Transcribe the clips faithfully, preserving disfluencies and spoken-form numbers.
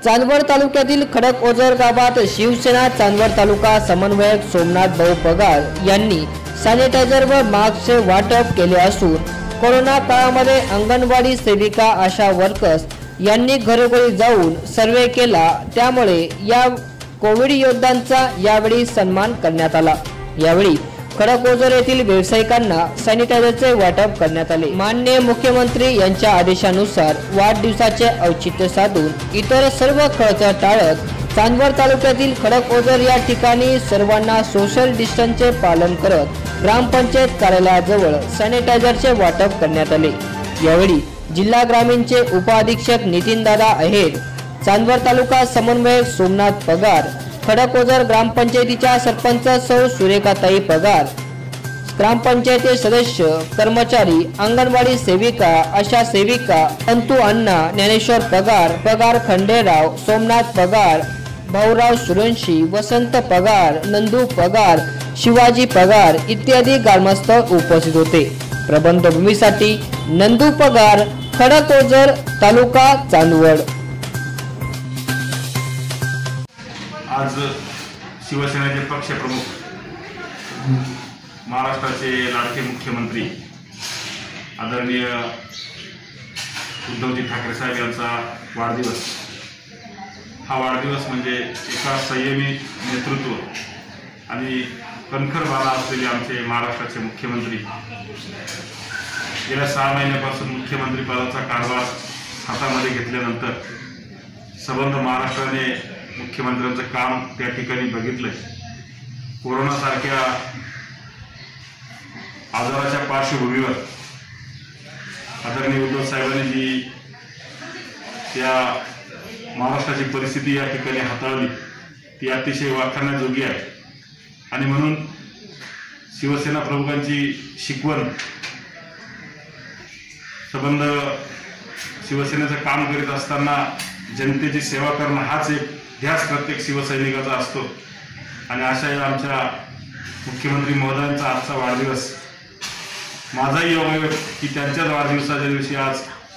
चांदवड तालुक्यातील खडकओझर गावात शिवसेना चांदवड तालुका समन्वयक सोमनाथ भाऊ पगार यांनी सॅनिटायझर व मास्कचे वाटप केले असून कोरोना काळामध्ये अंगणवाडी सेविका आशा वर्कर्स यांनी घरोघरी जाऊन सर्वे केला, त्यामुळे या कोविड योद्धांचा यावेळी सन्मान करण्यात आला। यावेळी खडकओझर येथील व्यावसायिकांना सॅनिटायझरचे वाटप करण्यात आले। माननीय मुख्यमंत्री यांच्या आदेशानुसार वाढदिवसाचे औचित्य साधून इतर सर्व खर्च टाळत चांदवड तालुक्यातील खडकओझर या ठिकाणी सर्वांना सोशल डिस्टन्सचे पालन करत ग्रामपंचायत कार्यालयाजवळ सॅनिटायझरचे वाटप करण्यात आले। यावेळी जिल्हा ग्रामीणचे उपाधीक्षक नितीन दादा आहेर, चांदवड तालुका समन्वयक सोमनाथ पगार, खडकओझर ग्रामपंचायतीच्या सरपंच सौ सुरेखाताई पगार, ग्रामपंचायती सदस्य, कर्मचारी, अंगणवाडी सेविका, आशा सेविका, अंतू अण्णा, ज्ञानेश्वर पगार, पगार खंडेराव, सोमनाथ पगार, भाऊराव सुरंशी, वसंत पगार, नंदू पगार, शिवाजी पगार इत्यादी ग्रामस्थ उपस्थित होते। प्रबंधभूमीसाठी नंदू पगार, खडकओझर, तालुका चांदवड। आज शिवसेनेचे पक्षप्रमुख, महाराष्ट्राचे लाडके मुख्यमंत्री आदरणीय उद्धवजी ठाकरे साहेब यांचा वाढदिवस। हा वाढदिवस म्हणजे एका संयमी नेतृत्व आणि कणखर बाळा असलेले आमचे महाराष्ट्राचे मुख्यमंत्री गेल्या सहा महिन्यापासून मुख्यमंत्री पदाचा कारभार हातामध्ये घेतल्यानंतर संबंध महाराष्ट्राने मुख्यमंत्र्यांचं काम त्या ठिकाणी बघितलंय। कोरोना सारख्या आजाराच्या पार्श्वभूमीवर आदरणीय उद्धव साहेबांनी जी त्या महाराष्ट्राची परिस्थिती या ठिकाणी हाताळली ती अतिशय वाखाणण्याजोगी आहे आणि म्हणून शिवसेना प्रमुखांची शिकवण संबंध शिवसेनेचं काम करीत असताना जनतेची सेवा करणं हाच एक ध्यास प्रत्येक शिवसैनिकाचा असतो आणि अशा या आमच्या मुख्यमंत्री महोदयांचा आजचा वाढदिवस माझाही योग आहे की त्यांच्याच वाढदिवसाच्या दिवशी आज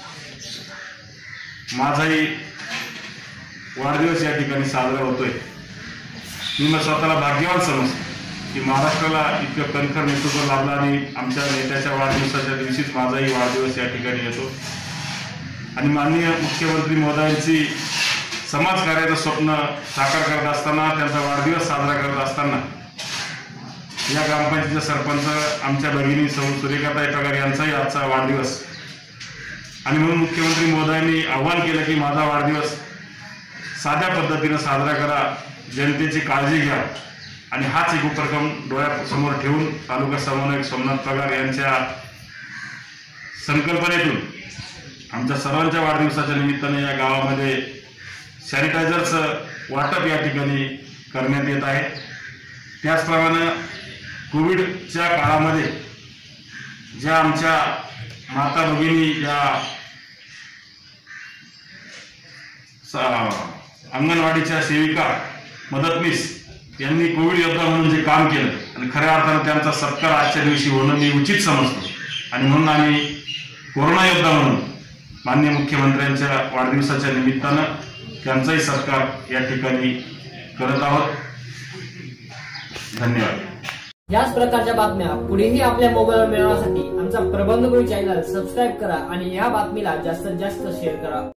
माझाही वाढदिवस या ठिकाणी साजरा होतोय। मी मग स्वतःला भाग्यवान समजतो की महाराष्ट्राला इतकं कणखर नेतृत्व लाभलं आणि आमच्या नेत्याच्या वाढदिवसाच्या दिवशीच माझाही वाढदिवस या ठिकाणी येतो आणि माननीय मुख्यमंत्री महोदयांची समाजकार्याचं स्वप्न साकार करत असताना, त्यांचा वाढदिवस साजरा करत असताना या ग्रामपंचायतीचे सरपंच आमच्या भगिनी सौ सुरेखाताई पगार यांचाही आजचा वाढदिवस आणि म्हणून मुख्यमंत्री महोदयांनी आवाहन केलं की माझा वाढदिवस साध्या पद्धतीने साजरा करा, जनतेची काळजी घ्या आणि हाच एक उपक्रम डोळ्यासमोर ठेवून तालुका समन्वयक सोमनाथ पगार यांच्या संकल्पनेतून आमच्या सर्वांच्या वाढदिवसाच्या निमित्ताने या गावामध्ये सॅनिटायझरचं वाटप या ठिकाणी करण्यात येत आहे। त्याचप्रमाणे कोविडच्या काळामध्ये ज्या आमच्या माता भगिनी ज्या अंगणवाडीच्या सेविका, मदतनीस यांनी कोविड योद्धा म्हणून जे काम केलं आणि खऱ्या अर्थानं त्यांचा सत्कार आजच्या दिवशी होणं मी उचित समजतो आणि म्हणून आम्ही कोरोना योद्धा म्हणून माननीय मुख्यमंत्र्यांच्या वाढदिवसाच्या निमित्तानं त्यांचाही सत्कार या ठिकाणी करत आहोत। धन्यवाद। याच प्रकारच्या बातम्या पुढेही आपल्या मोबाईलवर मिळवण्यासाठी आमचा प्रबंधभूमी चॅनल सबस्क्राईब करा आणि या बातमीला जास्तीत जास्त शेअर करा।